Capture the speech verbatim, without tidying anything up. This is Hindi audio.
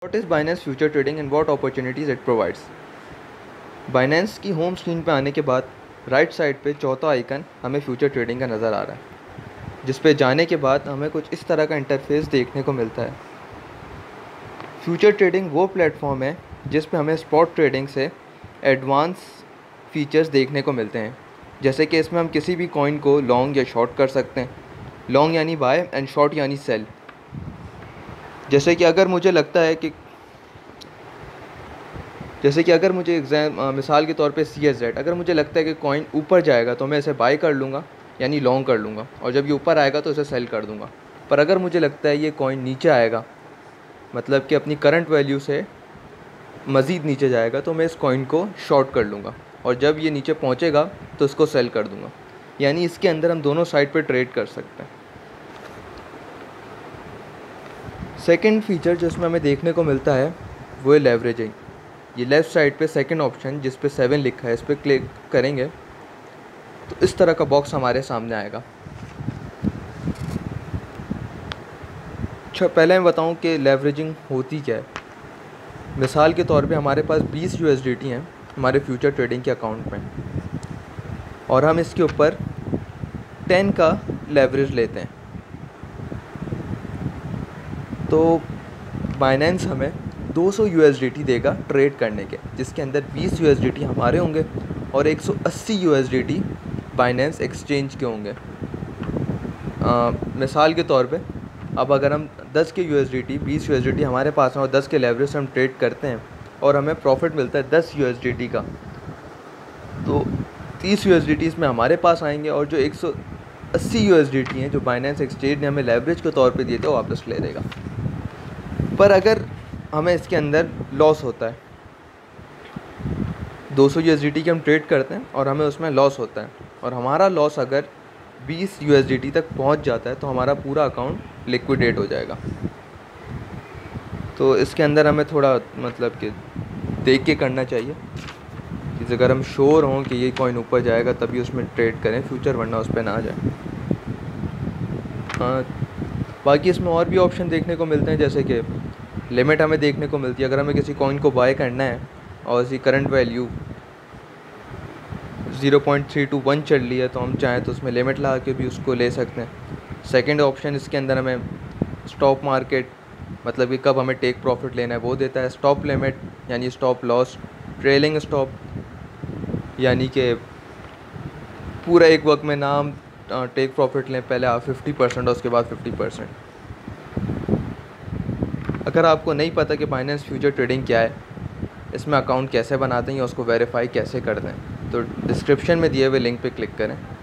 What is Binance Future Trading and what opportunities it provides? Binance की होम स्क्रीन पे आने के बाद राइट साइड पे चौथा आइकन हमें फ्यूचर ट्रेडिंग का नज़र आ रहा है, जिस पे जाने के बाद हमें कुछ इस तरह का इंटरफेस देखने को मिलता है। फ्यूचर ट्रेडिंग वो प्लेटफॉर्म है जिस पे हमें स्पॉट ट्रेडिंग से एडवांस फीचर्स देखने को मिलते हैं, जैसे कि इसमें हम किसी भी कॉइन को लॉन्ग या शॉर्ट कर सकते हैं। लॉन्ग यानी बाय एंड शॉर्ट यानी सेल। जैसे कि अगर मुझे लगता है कि जैसे कि अगर मुझे एग्जाम मिसाल के तौर पे सी एस जेड अगर मुझे लगता है कि कॉइन ऊपर जाएगा तो मैं इसे बाय कर लूँगा यानी लॉन्ग कर लूँगा, और जब ये ऊपर आएगा तो इसे सेल कर दूँगा। पर अगर मुझे लगता है ये कॉइन नीचे आएगा, मतलब कि अपनी करंट वैल्यू से मज़ीद नीचे जाएगा, तो मैं इस कॉइन को शॉर्ट कर लूँगा, और जब ये नीचे पहुँचेगा तो इसको सेल कर दूँगा। यानी इसके अंदर हम दोनों साइड पर ट्रेड कर सकते हैं। सेकेंड फीचर जो इसमें हमें देखने को मिलता है वो है लेवरेजिंग। ये लेफ़्ट साइड पे सेकंड ऑप्शन जिस पे सेवन लिखा है, इस पर क्लिक करेंगे तो इस तरह का बॉक्स हमारे सामने आएगा। अच्छा, पहले मैं बताऊं कि लेवरेजिंग होती क्या है। मिसाल के तौर पे हमारे पास बीस यू एस डी टी हैं हमारे फ्यूचर ट्रेडिंग के अकाउंट में, और हम इसके ऊपर टेन का लेवरेज लेते हैं, तो बाइनेंस हमें दो सौ यू एस डी टी देगा ट्रेड करने के, जिसके अंदर बीस यू एस डी टी हमारे होंगे और एक सौ अस्सी U S D T Binance exchange के होंगे। आ, मिसाल के तौर पे अब अगर हम दस के यू एस डी टी बीस यू एस डी टी हमारे पास हैं और दस के लेवरेज से हम ट्रेड करते हैं और हमें प्रॉफिट मिलता है दस यू एस डी टी का, तो तीस यू एस डी टी इसमें हमारे पास आएंगे, और जो एक सौ अस्सी यू एस डी टी हैं जो बाइनेंस एक्सचेंज ने हमें लेवरेज के तौर पे दिए थे वो वापस ले देगा। पर अगर हमें इसके अंदर लॉस होता है, दो सौ यू एस डी टी के हम ट्रेड करते हैं और हमें उसमें लॉस होता है, और हमारा लॉस अगर बीस यू एस डी टी तक पहुंच जाता है तो हमारा पूरा अकाउंट लिक्विडेट हो जाएगा। तो इसके अंदर हमें थोड़ा मतलब कि देख के करना चाहिए कि अगर हम श्योर हों कि ये कॉइन ऊपर जाएगा तभी उसमें ट्रेड करें फ्यूचर, वरना उस पर ना आ जाए। हाँ, बाकी इसमें और भी ऑप्शन देखने को मिलते हैं, जैसे कि लिमिट हमें देखने को मिलती है। अगर हमें किसी कॉइन को बाय करना है और इसकी current value zero point three two one चल रही है तो हम चाहें तो उसमें लिमिट लगा के भी उसको ले सकते हैं। सेकंड ऑप्शन इसके अंदर हमें स्टॉप मार्केट, मतलब कि कब हमें टेक प्रॉफिट लेना है वो देता है। स्टॉप लिमिट यानी स्टॉप लॉस, ट्रेलिंग स्टॉप यानी कि पूरा एक वक्त में ना हम टेक प्रॉफिट लें, पहले आप फिफ्टी परसेंट और उसके बाद फिफ्टी परसेंट। अगर आपको नहीं पता कि बाइनेंस फ्यूचर ट्रेडिंग क्या है, इसमें अकाउंट कैसे बनाते हैं या उसको वेरीफाई कैसे करते हैं, तो डिस्क्रिप्शन में दिए हुए लिंक पे क्लिक करें।